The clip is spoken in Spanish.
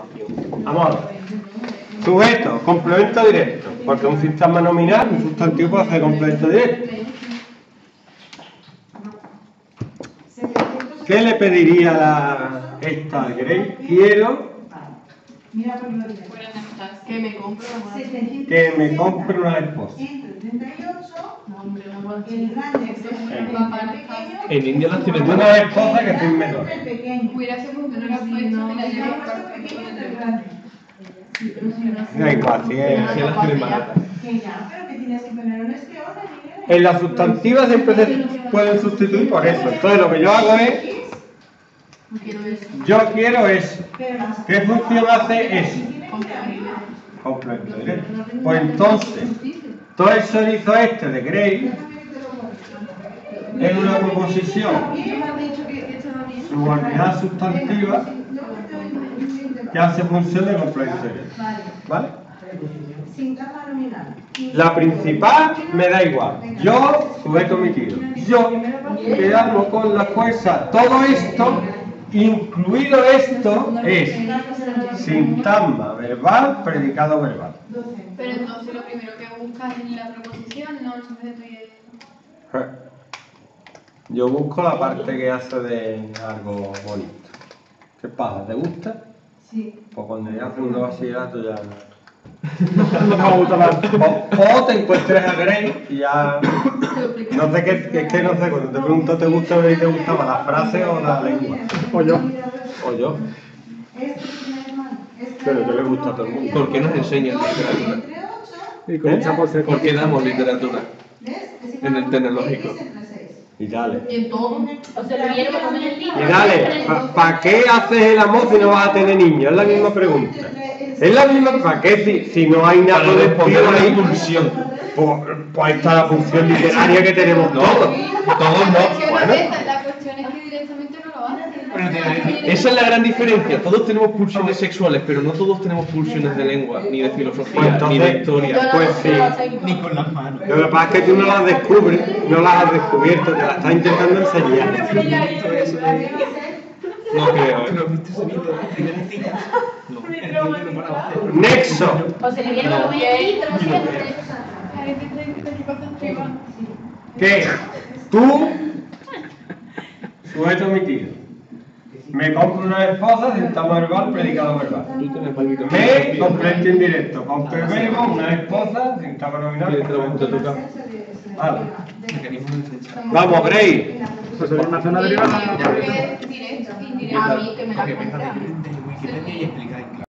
afirmación. Vamos a ver. Sujeto, complemento directo. Porque un sintagma nominal, un sustantivo puede hacer complemento directo. ¿Qué le pediría esta al Grey? Quiero que me compre una esposa. En India las tienen Una esposa que es menor. Da igual, si es. las tienen baratas. En las sustantivas siempre se pueden sustituir por eso. Entonces lo que yo hago es, yo quiero eso. ¿Qué función hace eso? Complemento directo. Pues entonces, todo el chorizo este de Grey es una proposición subordinada sustantiva que hace función de complemento directo. ¿Vale? La principal me da igual. Yo, sujeto omitido. Yo quedarlo con la fuerza. Todo esto, incluido esto, es sintagma verbal, predicado verbal. Pero entonces lo primero que buscas es la preposición, no el sujeto y el... Yo busco la parte que hace de algo bonito. ¿Qué pasa? ¿Te gusta? Sí. Pues cuando ya haces un bachillerato ya... No me gusta más. O te encuentres a Grey y ya... No sé qué, es que no sé, cuando te pregunto ¿te gusta o no te gustaba la frase o la lengua? O yo. O yo. Pero que le gusta a todo el mundo. ¿Por qué nos enseñan literatura? Y con mucha ¿Por qué damos literatura? En el tecnológico. Y dale. Y en todo. O se lo vieron como en el libro. Y dale, ¿para qué haces el amor si no vas a tener niños? Es la misma pregunta. Es la misma, ¿para qué si no hay nada Para de responder a la ahí? impulsión. Pues ahí está la función literaria que tenemos todos. Todos no. Bueno. La cuestión es que directamente no lo hacen. Esa es la gran diferencia. Todos tenemos pulsiones sexuales, pero no todos tenemos pulsiones de lengua, ni de filosofía, Pues ni de entonces- historia. Pues sí. Ni con las manos. Lo que pasa es que tú no las descubres, no las has descubierto, te las estás intentando enseñar. No creo, ¿eh? ¿Pero viste ese vídeo de las primeras citas? No. El vídeo no paraba de hacer. Nexo. O se le vieron como en el libro, siempre. ¿Qué? Tú, sujeto omitido. Me compro una esposa, sintagma verbal, predicado verbal. Tú tienes palmito. Me, complemento indirecto. Compro el verbo, una esposa, sintagma nominal. ¿Quieres que te lo voy a tocar? Vale. Mecanismo de defensa. Vamos, Grey. Eso sería una zona derivada. Directo, indirecto. A mí que me la Porque venga compra. de Wikipedia y explicáis.